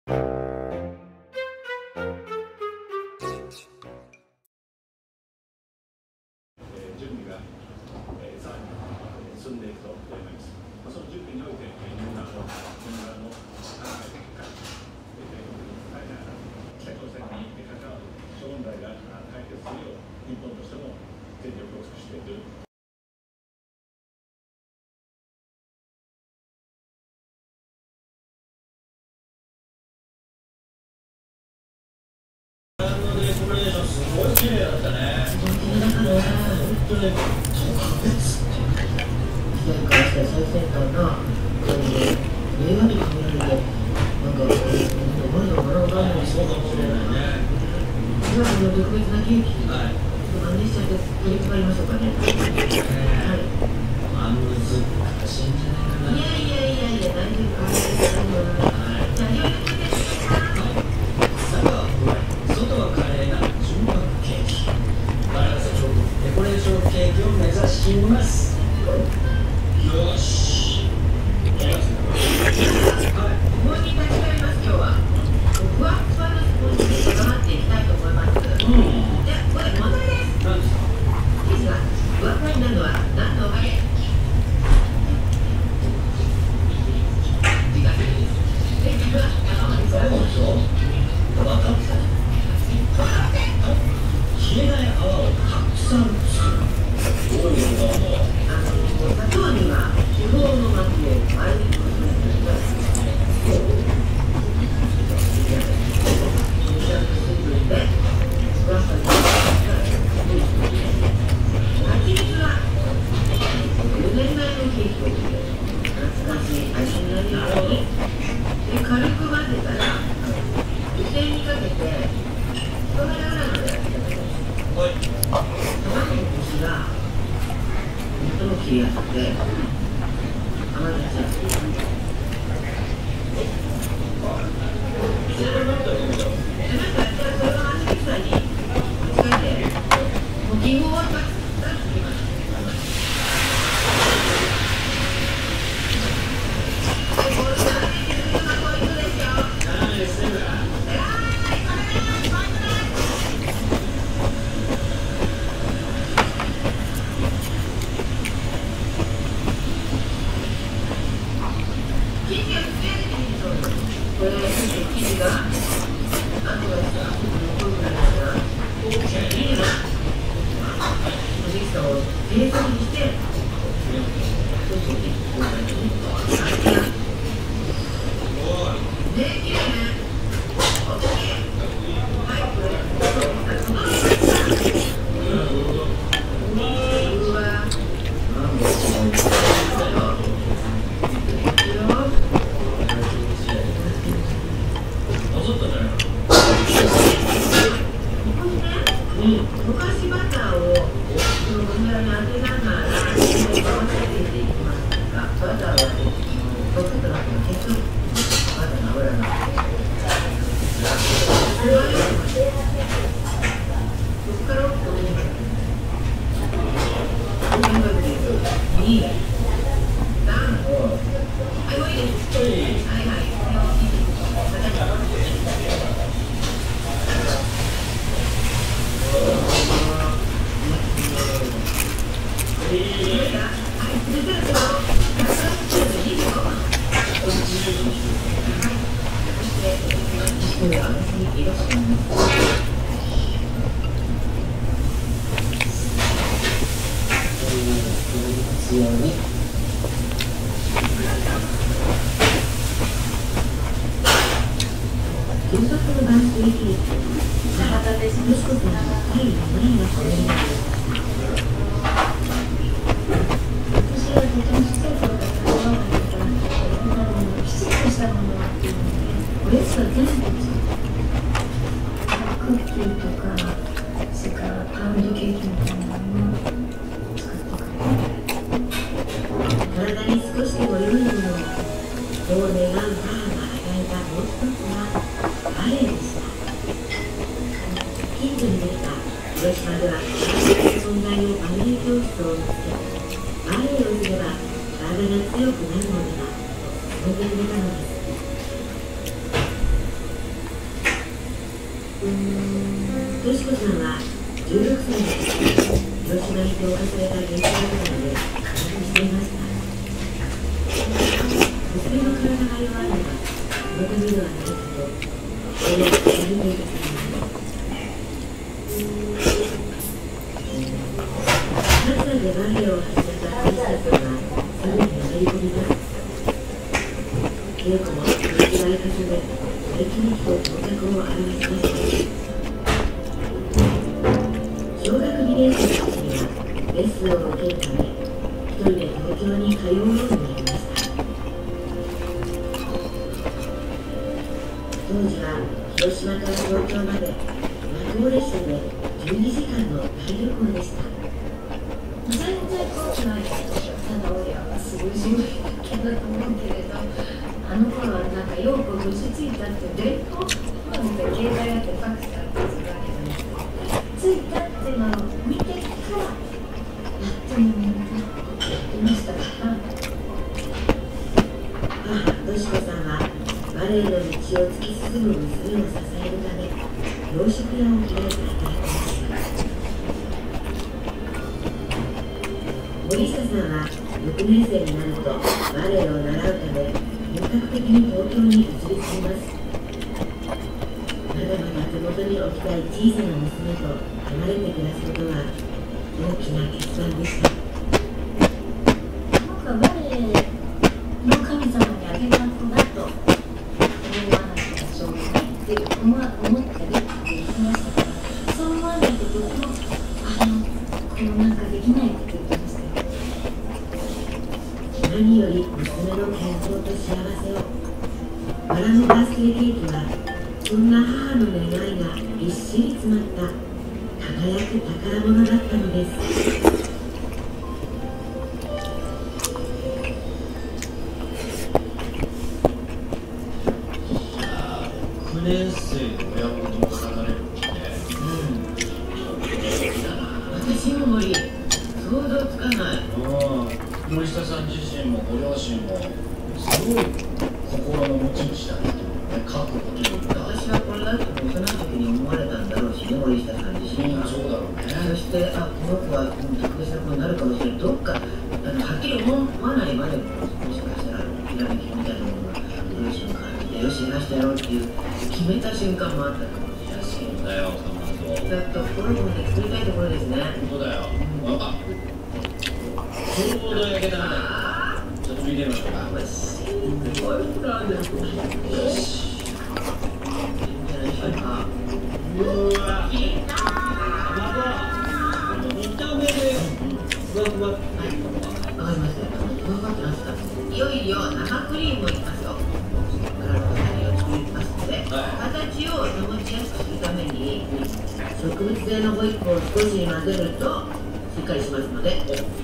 準備がさらに進んでいくと思います。その準備において、みんなの考えの結果、北朝鮮に関わる諸問題が解決するよう、日本としても全力を尽くしている。すごい綺麗だったね。本当に時代からして最先端な感じで、映画に限られて、なんか、まだまだまだにそうかもしれないね。じゃあ、特別なケーキ、真似しちゃって取り配りましょうかね。はい。まあ、難しいんじゃないかな。いや、大丈夫か。じゃあ、よろしくお願いします。外はカレーな純白ケーキ。デコレーションケーキを目指します。よし。もう一品立ち返ります。今日はふわふわのスポンジで頑張っていきたいと思います。で、これ問題です。何ですか？生地がふわふわになるのは何のおかげ？消えない泡をたくさん作る。どういうことだろう。砂糖には気泡の膜を丸め込む。蜂蜜は4年前のケーキを懐かしい味になるように軽く混ぜたら湯煎にかけて人肌ぐらいまでやってください。卵のコシが最も切りやすくて甘立ちやすい。それはそれを味ミキサーに持ち替えてもう気泡を出してきます。これ、生地が何とかしたら残るぐらいだからいいな。ミキサーを低速にしてそうそうね、こういう感じに綺麗ね。おっきい。はい、これうわ溶かしバターをこのように当てながら合わせていきますが、バターは溶くとなって結局バターの油がそこからここに2、3、はい、もういいです。はいはい、広島では存在のバレエ教室を見つけ、バレエをすれば体が強くなるのではと認めてくれたのです。 としこさんは16歳の時、広島に投下された原子爆弾で活躍していました。娘の体が弱いのはそのためではないかと、親が叫んでいたそうです。3歳でバレエを始めたクリスタさんはすぐにのめり込みます。稽古も繰り返され、最近と頭角を現しました。小学2年生の時にはレッスンを受けるため、一人で東京に通うようになりました。当時は広島から東京まで夜行列車で12時間の大旅行でした。 全然怖くないですよ。ただ親はすごいしんどいだけだと思うけれど、あの頃はなんかよく無事着いたって電報なんて携帯あってファックスあってするわけじゃなくて、着いたっていうのを見てからやっとみんな言ってましたから。 母としこさんはバレエの道を突き進む娘を支えるため、洋食屋を開いて働きました。森下さんは6年生になるとバレエを習うため本格的に東京に移り住みます。まだまだ手元に置きたい小さな娘と離れて暮らすことは大きな決断でした。 僕はバレエの神様にあげた子だと思わなきゃしょうがないって思ったりって言ってましたから、そう思わないと僕もこうなんかできないって言ってましたよ。 何より娘の健康と幸せを。バラのバースデーケーキはそんな母の願いがぎっしり詰まった輝く宝物だったのです。 6年生の親元も離れるってね。 私も無理、想像つかない。 森下さん自身もご両親もすごい心の持ち主だなと思うね。覚悟というか。 私はこれだと幼い時に思われたんだろうしね、森下さん自身が。 そうだろうね。 そしてこの子は特別な子になるかもしれない。どっかはっきり思わないまでもしかしたらひらめきみたいなものが両親を感じて、よしやらしてやろうっていう決めた瞬間もあったかもしれない。 そうだよ、かまど。 ちょっと心を込めて作りたいところですね。 本当だよ。ちょうど焼けたみたいな。ちょっと見てみましょうか。 すごい膨らんでる。よし。いいんじゃないでしょうか。 うわ。見た目でふわふわ。 はい、わかりました。分かってました。いよいよ生クリームをいきますよ。からの形を作りますので、形を保ちやすくするために植物性のホイップを少し混ぜるとしっかりしますので。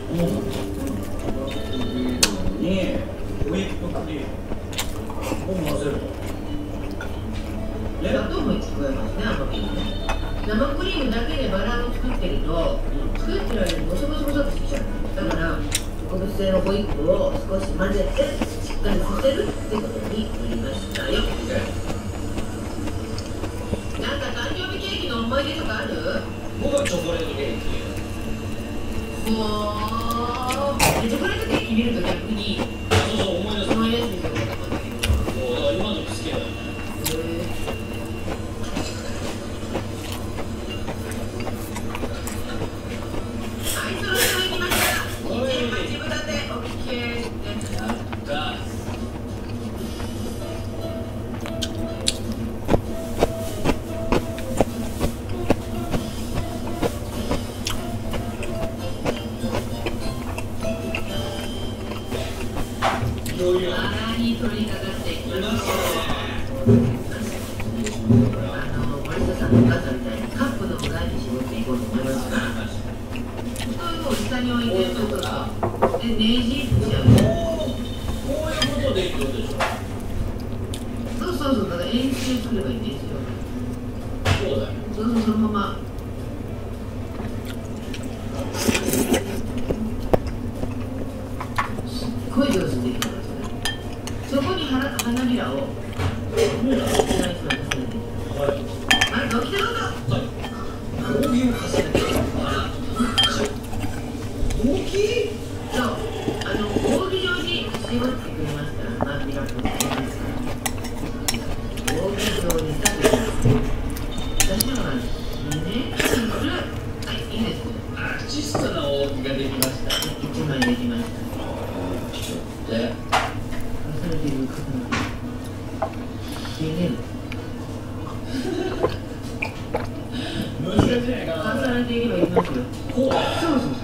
にホイップクリームを混ぜると。 砂糖も加えますね、甘みにね。生クリームだけでバラを作ってると、作ってる間にボソボソボソっとしてきちゃう。だから植物性のホイップを少し混ぜてしっかりさせるってことになりましたよ。なんか誕生日ケーキの思い出とかある？ 僕はチョコレートケーキ。 チョコレートケーキ見ると逆にそう思い出す。 思い出すんですよ。 そうだから今の好きだよね。 はい、そろそろ行きました。1.8分立て OK です。 やった。 バラに取り掛かっていきます。森下さんのお母さんみたいにカップの裏に絞っていこうと思いますが、こう下に置いてるとかでねじっちゃう。 こういうことでいいってことでしょ。 そうだから円形作ればいいんですよ。 そうだよ。 そのまま。すっごい上手にできます。そこに花びらを。あれ、どうきたしてくれましたら何が突然ですから大げさにしたという私のがねシンプルはいいいですアーティストな大きができました 1枚できましたでそれでいうことなんですでね難しいじゃないかな重ねていけばいきますよこうそうそう